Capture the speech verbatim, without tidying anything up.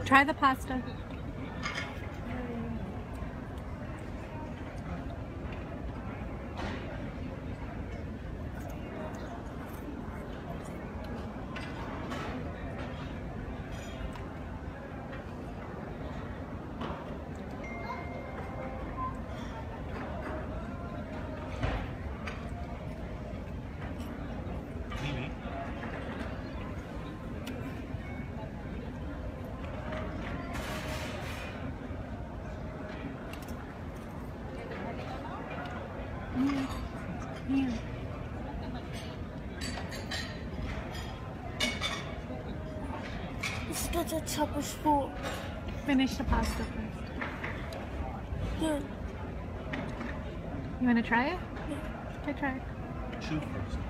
Try the pasta. Niam. Niam. इसका तो अच्छा खुशबू. Finish the pasta first. Good. You want to try it? Yeah. Okay, try it. Chew first.